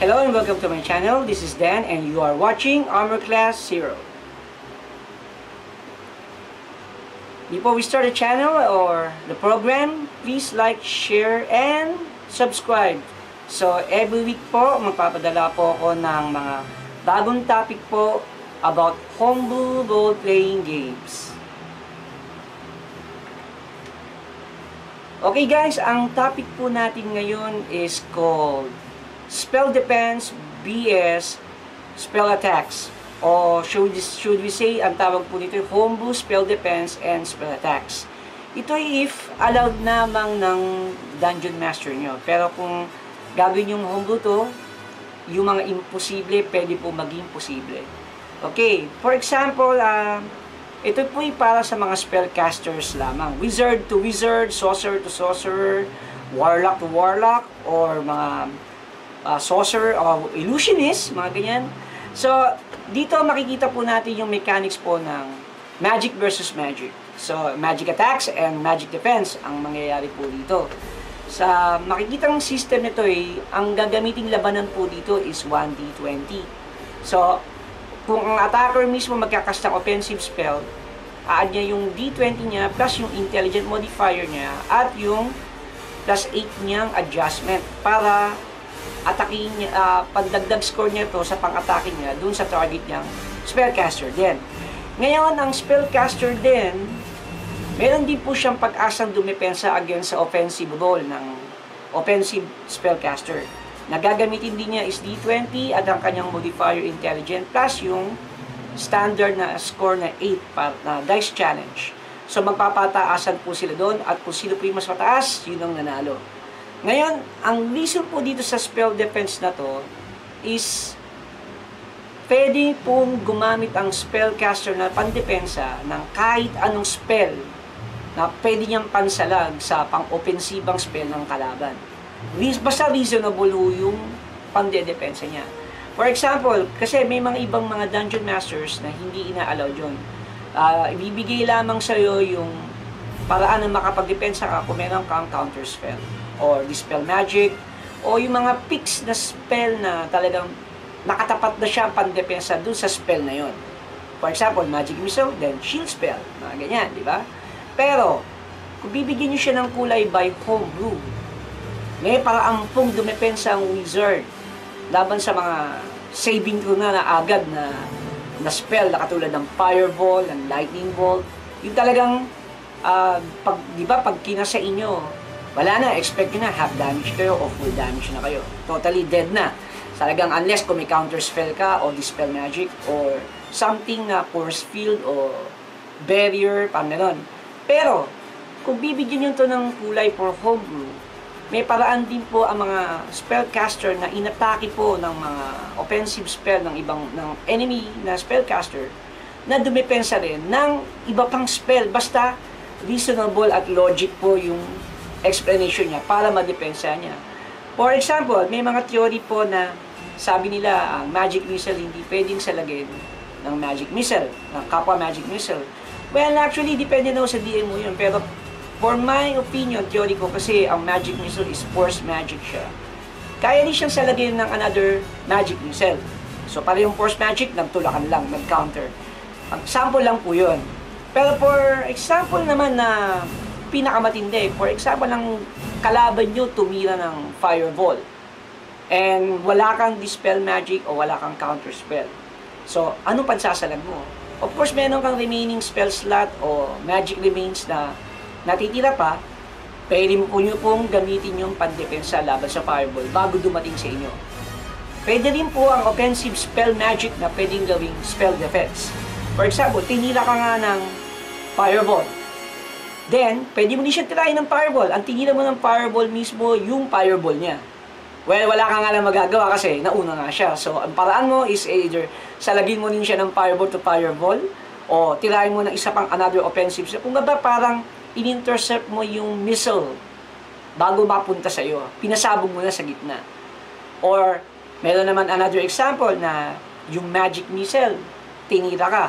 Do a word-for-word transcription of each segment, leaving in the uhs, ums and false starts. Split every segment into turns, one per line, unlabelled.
Hello and welcome to my channel. This is Dan and you are watching Armor Class Zero. Before we start the channel or the program, please like, share, and subscribe. So every week po, magpapadala po ako ng mga bagong topic po about homebrew role-playing games. Okay guys, ang topic po natin ngayon is called Spell Defense B S Spell Attacks, o should, should we say, ang tawag po dito Homebrew Spell Defense and Spell Attacks. Ito ay if allowed namang ng Dungeon Master nyo. Pero kung gagawin yung homebrew to, yung mga imposible, pwede po maging posible. Okay, for example, uh, ito po ay para sa mga spellcasters lamang. Wizard to wizard, sorcerer to sorcerer, warlock to warlock, or mga Uh, sorcerer o illusionist, mga ganyan. So, dito makikita po natin yung mechanics po ng magic versus magic. So, magic attacks and magic defense ang mangyayari po dito. Sa makikitang system nito ay, ang gagamiting labanan po dito is one d twenty. So, kung ang attacker mismo magkakast ng offensive spell, add niya yung d twenty niya plus yung intelligent modifier niya at yung plus eight niyang adjustment para atakin niya, uh, pandagdag score niya to sa pang-atake niya dun sa target niyang spellcaster din. Ngayon, ang spellcaster din, meron din po siyang pag-asang dumepensa against sa offensive roll ng offensive spellcaster. Nagagamitin din niya is d twenty at ang kanyang modifier intelligent plus yung standard na score na eight para na dice challenge. So magpapataasan po sila doon at kung sino po yung mas mataas, yun ang nanalo. Ngayon, ang reason po dito sa spell defense na to is pwede pong gumamit ang spellcaster na pandepensa ng kahit anong spell na pwede niyang pansalag sa pang-opensibang spell ng kalaban. Basta reasonable yung pandedepensa niya. For example, kasi may mga ibang mga dungeon masters na hindi ina-allow yun. Uh, ibibigay lamang sa'yo yung paraan na makapagdepensa ka kung meron kang counter spell or dispel magic, o yung mga fixed na spell na talagang nakatapat na siya pandepensa dun sa spell na yon. For example, magic missile, then shield spell, mga ganyan, di ba? Pero, kung bibigyan nyo siya ng kulay by homebrew, may paraang pong dumepensa ang wizard laban sa mga saving throw na na agad na, na spell na katulad ng fireball, ng lightning bolt, yung talagang, uh, pag, di ba, pag kinasa inyo, wala na, expect nyo na, half damage kayo o full damage na kayo. Totally dead na. Talagang unless kung may counter spell ka o dispel magic or something na force field o barrier, pang meron. Pero, kung bibigyan nyo to ng kulay for homebrew, may paraan din po ang mga spellcaster na inatake po ng mga offensive spell ng ibang ng enemy na spellcaster na dumepensa rin ng iba pang spell. Basta reasonable at logic po yung explanation niya para madepensa niya. For example, may mga theory po na sabi nila ang magic missile hindi pwedeng salagin ng magic missile, ng kapwa magic missile. Well, actually, depende na sa D M mo yun. Pero for my opinion, theory ko, kasi ang magic missile is force magic siya. Kaya din siyang salagin ng another magic missile. So, para yung force magic, nagtulakan lang, nag-counter. Example lang po yun. Pero for example naman na pinakamatindi. For example, ng kalaban nyo tumira ng fireball. And wala kang dispel magic o wala kang counter spell. So, ano pansasalag mo? Of course, meron kang remaining spell slot o magic remains na natitira pa. Pwede mo po nyo pong gamitin yung pandepensa laban sa fireball bago dumating sa inyo. Pwede rin po ang offensive spell magic na pwedeng gawing spell defense. For example, tinira ka nga ng fireball. Then, pwede mo din siya tirahin ng fireball. Ang tinira mo ng fireball mismo, yung fireball niya. Well, wala ka nga lang magagawa kasi nauna nga siya. So, ang paraan mo is either salagin mo din siya ng fireball to fireball o tirahin mo ng isa pang another offensive. So, kung nga ba parang in-intercept mo yung missile bago mapunta sa iyo. Pinasabog mo na sa gitna. Or, meron naman another example na yung magic missile, tinira ka.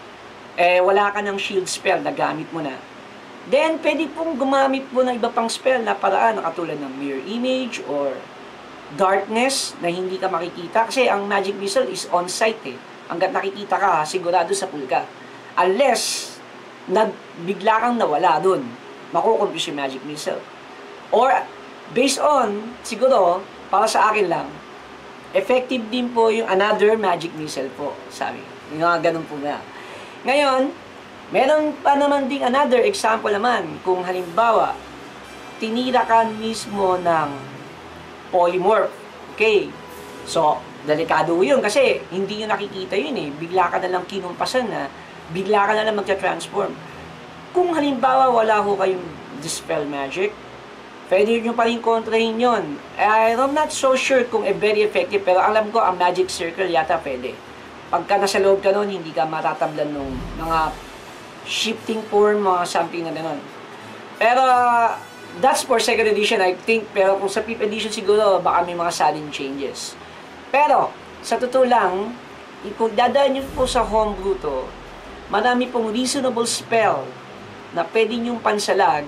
Eh, wala ka ng shield spell na gamit mo na. Then, pwede pong gumamit po ng iba pang spell na paraan na katulad ng mirror image or darkness na hindi ka makikita. Kasi ang magic missile is on-site eh. Hanggat nakikita ka, sigurado sa pool ka. Unless, nag, bigla kang nawala dun, makukompuse yung magic missile. Or, based on, siguro, para sa akin lang, effective din po yung another magic missile po, sabi. Yung mga ganun po na. Ngayon, meron pa naman ding another example naman, kung halimbawa, tinira ka mismo ng polymorph. Okay. So, delikado yun kasi hindi nyo nakikita yun eh. Bigla ka na lang kinumpasan na, bigla ka na lang magta-transform. Kung halimbawa wala ho kayong Dispel Magic, pwede nyo pa rin kontrahin yun. I'm not so sure kung e very effective, pero alam ko ang Magic Circle yata pwede. Pagka nasa loob ka nun, hindi ka matatablan ng mga shifting form, mga something na gano'n. Pero, that's for second edition, I think. Pero kung sa fifth edition siguro, baka may mga sudden changes. Pero, sa totoo lang, kung dadaan nyo po sa homebrew to, marami pong reasonable spell na pwede nyong pansalag,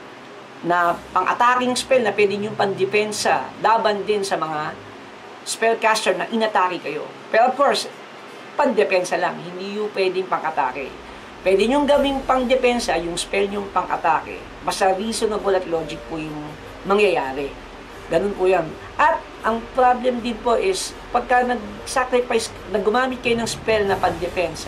na pang-attacking spell na pwede nyong pang-depensa, laban din sa mga spellcaster na inatake kayo. Pero of course, pang-depensa lang, hindi yung pwedeng pang-atake. Pwede nyong gawing pang-depensa yung spell nyong pang-atake. Basta reasonable at logic po yung mangyayari. Ganun po yan. At ang problem din po is, pagka nag-sacrifice, nag-gumamit kayo ng spell na pang-depensa,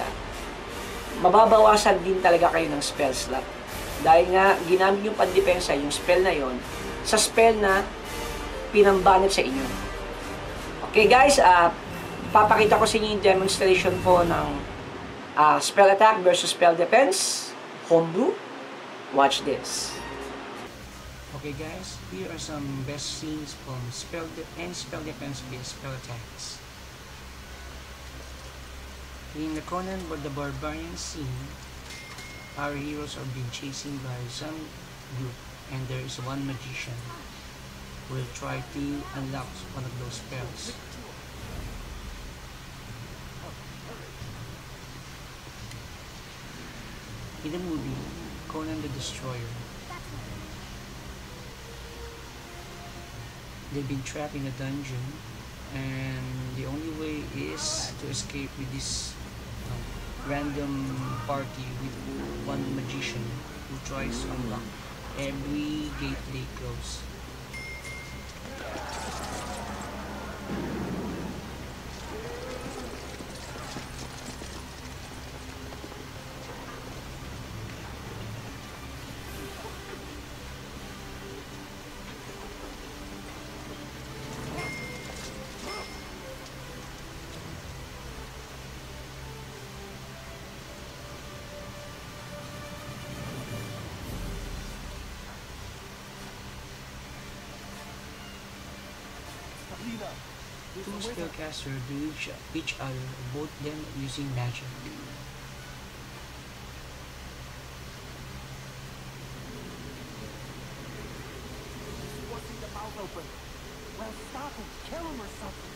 mababawasan din talaga kayo ng spell slot. Dahil nga, ginamit yung pang-depensa, yung spell na yon sa spell na pinambanat sa inyo. Okay guys, uh, papakita ko sa inyo yung demonstration po ng Uh, spell attack versus spell defense, homebrew. Watch this. Okay guys, here are some best scenes from spell de and spell defense based spell attacks. In the Conan the Barbarian scene, our heroes are being chased by some group, and there is one magician who will try to unlock one of those spells. In the movie, Conan the Destroyer, they've been trapped in a dungeon, and the only way is to escape with this uh, random party with one magician who tries to unlock every gate they close. Two spellcasters do each, each other, both them using magic.
Forcing the mouth open. Well, stop him, kill him or something.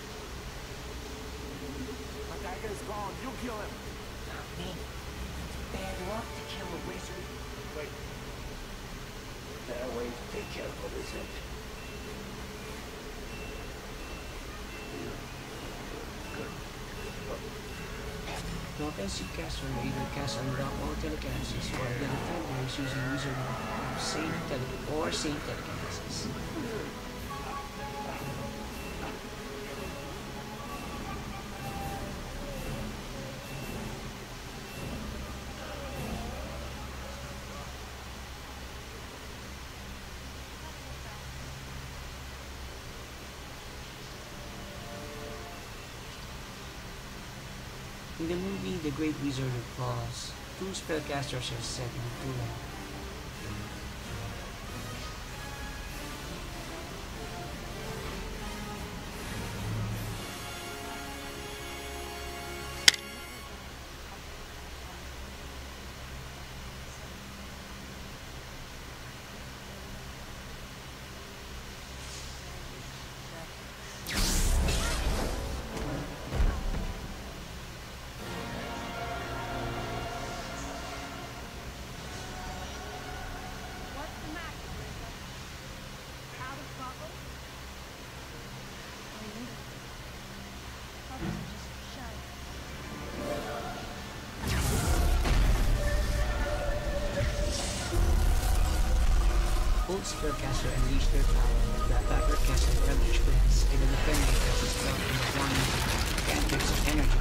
My dagger is gone. You kill him. Not me. It's bad luck to kill a wizard. Wait. Better way to take care of a wizard.
The offensive caster either cast unlock or telekinesis, while the defender is using wizard of save tele or save telekinesis. In the movie The Great Wizard of Oz, two spellcasters are set in two lines.
both spellcaster unleash their power. The attacker casts a Eldritch Glance, and the defender casts a spell in the one cantrips of energy.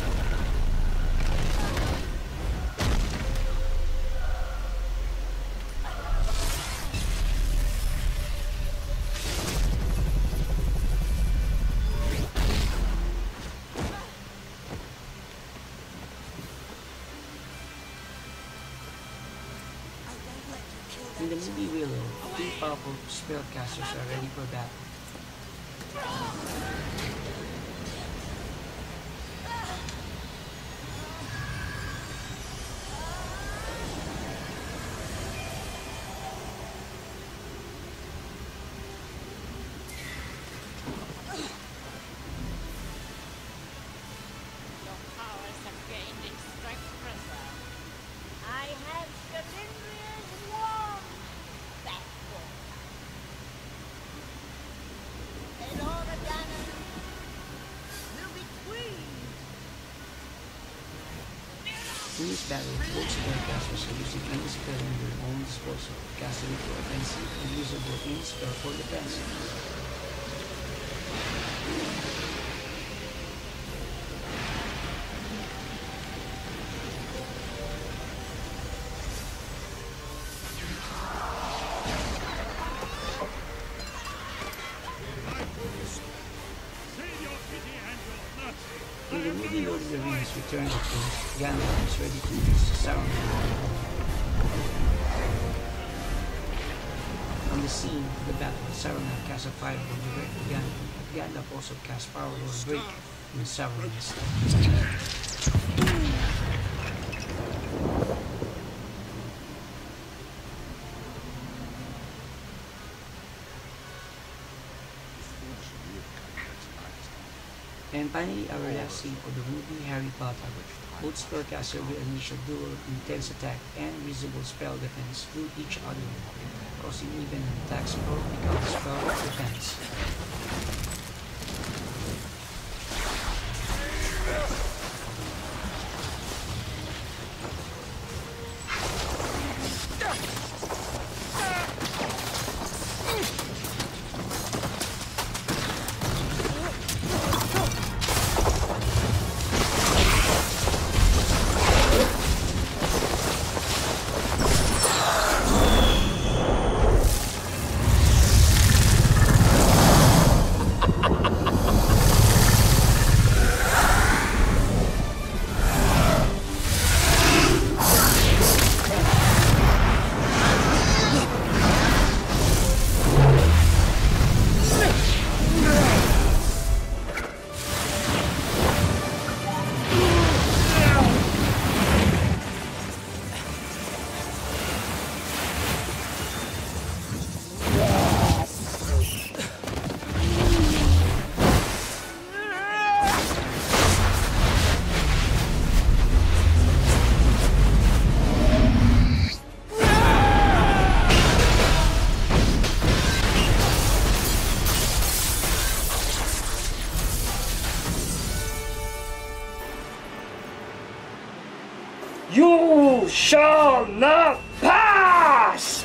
In the movie Willow, two powerful spellcasters are ready for battle.
Your powers have gained in strength, Princess. I have Skalindria's wand. That's all. And all the Dana will be queens.
In this battle, both spellcasters are using any spell in their own disposal, casting it for offensive and usable any spell for defensive. In the movie Lord of the Rings Return of the King, Gandalf is ready to use Saruman. On the scene of the battle, Saruman casts a fireball direct to Gandalf, but Gandalf also casts Power Word Break when Saruman is stuck. And finally, our last scene for the movie Harry Potter. Both spellcasters will unleash a dual intense attack and visible spell defense through each other, causing even an attack spell become spell defense.
You shall not pass!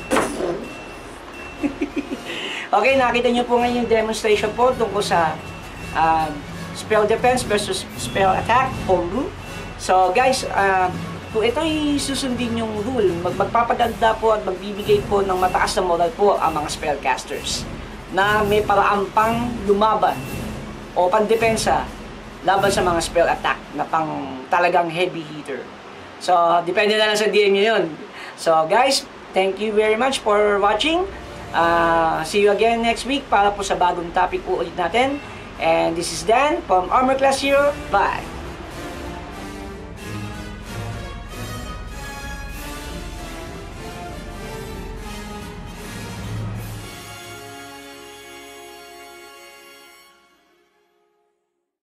Okay, nakita niyo po ngayon yung demonstration po tungkol sa uh, spell defense versus spell attack, homebrew. So guys, uh, kung ito'y susundin yung rule, mag magpapaganda po at magbibigay po ng mataas na moral po ang mga spellcasters na may paraan pang lumaban o pandepensa laban sa mga spell attack na pang talagang heavy hitter. So, depende na lang sa D M nyo yun. So, guys, thank you very much for watching. Uh, see you again next week para po sa bagong topic po ulit natin. And this is Dan from Armor Class Hero. Bye!